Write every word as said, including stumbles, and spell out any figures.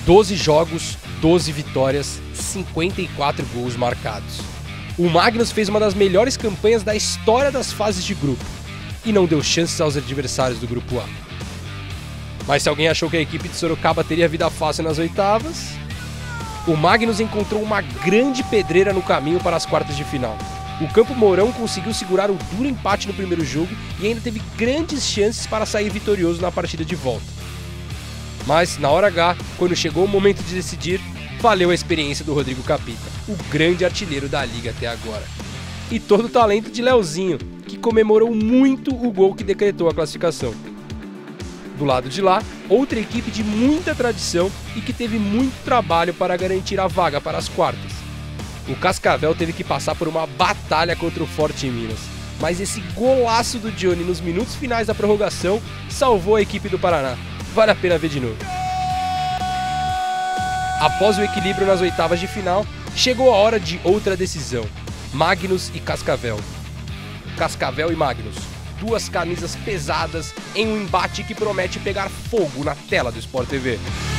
doze jogos, doze vitórias, cinquenta e quatro gols marcados. O Magnus fez uma das melhores campanhas da história das fases de grupo e não deu chances aos adversários do grupo A. Mas se alguém achou que a equipe de Sorocaba teria vida fácil nas oitavas, o Magnus encontrou uma grande pedreira no caminho para as quartas de final. O Campo Mourão conseguiu segurar o duro empate no primeiro jogo e ainda teve grandes chances para sair vitorioso na partida de volta. Mas, na hora H, quando chegou o momento de decidir, valeu a experiência do Rodrigo Capita, o grande artilheiro da liga até agora. E todo o talento de Leozinho, que comemorou muito o gol que decretou a classificação. Do lado de lá, outra equipe de muita tradição e que teve muito trabalho para garantir a vaga para as quartas. O Cascavel teve que passar por uma batalha contra o Forte Minas, mas esse golaço do Johnny nos minutos finais da prorrogação salvou a equipe do Paraná. Vale a pena ver de novo. Após o equilíbrio nas oitavas de final, chegou a hora de outra decisão: Magnus e Cascavel. Cascavel e Magnus, duas camisas pesadas em um embate que promete pegar fogo na tela do Sport T V.